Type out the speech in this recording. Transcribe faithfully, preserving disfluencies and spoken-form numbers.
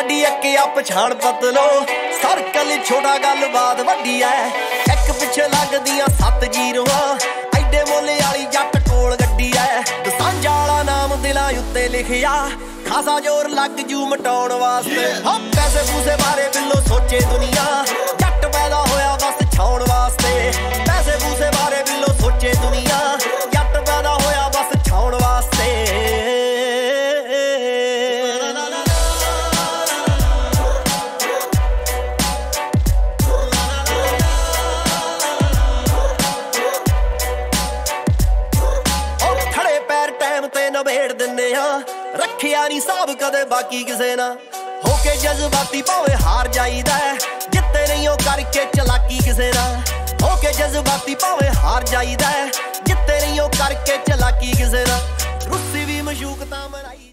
गड्डी अके आ पछाण पतलो सर्कल छोटा गलबात वड्डी है एक पिछे लगदियां सत्त जीरोआं एडे मोले वाली जट कोल गड्डी है दसांझा वाला नाम दिलां उत्ते लिखिया खासा जोर लग जू मटाउण वास्ते हाँ पैसे पूसे बारे बिल्लो सोचे दुनिया जट पैदा होया बस छाउण वास्ते पैसे पूसे बारे बिल्लो सोचे दुनिया जट पैदा होया बस छाउण वास्ते नबेड़ दिन्ने रखिया नहीं साहब कदे बाकी किसे ना होके जज्बाती भावे हार जाईदा जिते नहीं हो करके चलाकी किसे ना होके जज्बाती भावे हार जाईदा जिते नहीं हो करके चलाकी किसे ना रुस्सी भी मशूक तां मराई।